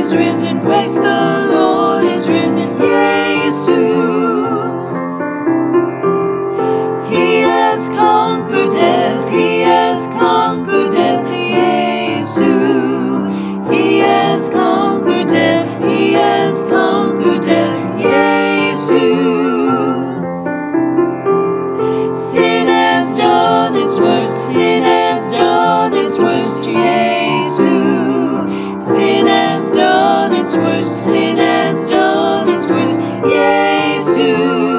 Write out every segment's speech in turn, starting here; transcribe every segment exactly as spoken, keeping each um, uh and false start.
is risen, Christ the Lord is risen, 예수. He has conquered death, He has conquered death, 예수. He has conquered death, He has conquered death, 예수. Sin has done its worst, sin has done its worst, 예수. Sin has done its worst, sin has done its worst, 예수.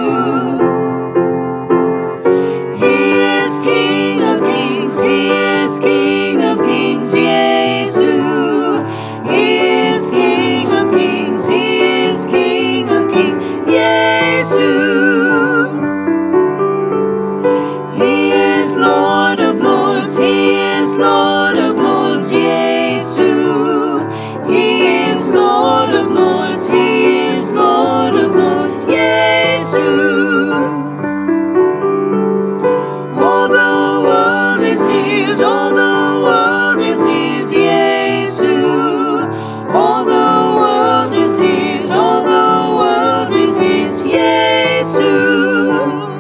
He is King of kings, He is King of kings, 예수. He is King of kings, He is King of kings, 예수. He is Lord of lords, He is Lord of lords, 예수. He is Lord of lords, He is Lord of lords, 예수. All the world is His, all the world is His, 예수. All the world is His, all the world is His, 예수.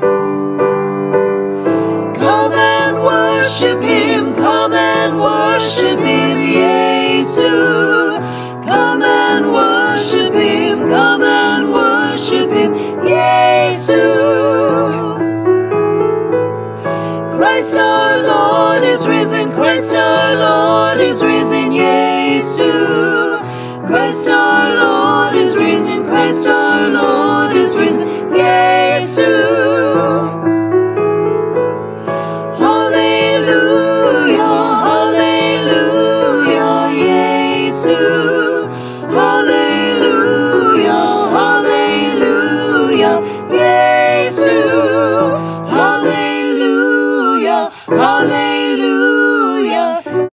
Come and worship Him, come and worship Him, 예수. Come and worship Him, come and worship Him, 예수. Christ our Lord is risen, Christ our Lord is risen, 예수. Christ our Lord is risen, Christ our Lord is risen, 예수. Hallelujah, hallelujah, 예수. Hallelujah, hallelujah,